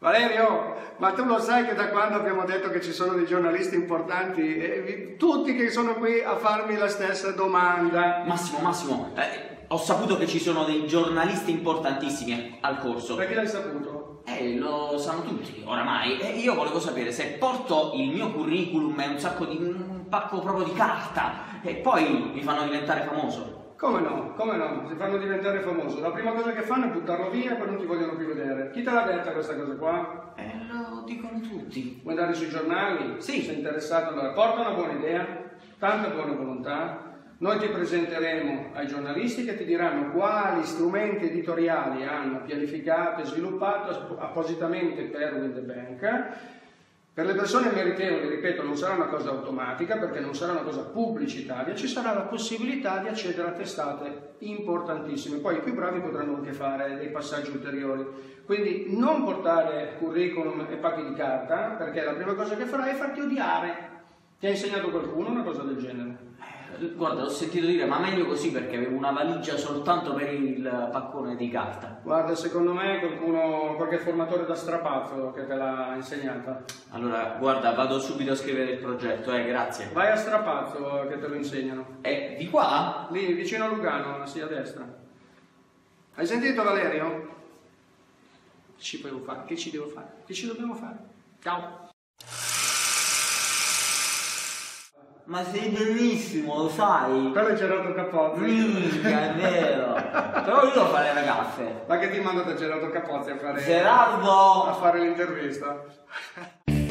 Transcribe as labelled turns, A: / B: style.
A: Valerio, ma tu lo sai che da quando abbiamo detto che ci sono dei giornalisti importanti, tutti che sono qui a farmi la stessa domanda.
B: Massimo, ho saputo che ci sono dei giornalisti importantissimi al corso.
A: Perché l'hai saputo?
B: Lo sanno tutti, oramai. E io volevo sapere se porto il mio curriculum e un pacco proprio di carta e poi mi fanno diventare famoso.
A: Come no, si fanno diventare famoso. La prima cosa che fanno è buttarlo via e poi non ti vogliono più vedere. Chi te l'ha detta questa cosa qua?
B: Lo dicono tutti.
A: Vuoi andare sui giornali?
B: Sì.
A: Sei interessato? Allora, porta una buona idea, tanta buona volontà. Noi ti presenteremo ai giornalisti che ti diranno quali strumenti editoriali hanno pianificato e sviluppato appositamente per Wind Bank. Per le persone meritevoli, ripeto, non sarà una cosa automatica perché non sarà una cosa pubblicitaria, ci sarà la possibilità di accedere a testate importantissime. Poi i più bravi potranno anche fare dei passaggi ulteriori. Quindi non portare curriculum e pacchi di carta, perché la prima cosa che farai è farti odiare. Ti ha insegnato qualcuno una cosa del genere?
B: Guarda, ho sentito dire, ma meglio così perché avevo una valigia soltanto per il paccone di carta.
A: Guarda, secondo me qualche formatore da strapazzo che te l'ha insegnata.
B: Allora, guarda, vado subito a scrivere il progetto, grazie.
A: Vai a strapazzo che te lo insegnano.
B: Di qua?
A: Lì, vicino a Lugano, sì, a destra. Hai sentito, Valerio? Che ci devo fare? Che ci dobbiamo fare? Ciao.
B: Ma sei bellissimo, lo sai?
A: Quello è Gerardo Capozzi.
B: Minchia, è vero. Però io devo fare le ragazze.
A: Ma che ti manda da Gerardo Capozzi a fare...
B: Gerardo!
A: A fare l'intervista?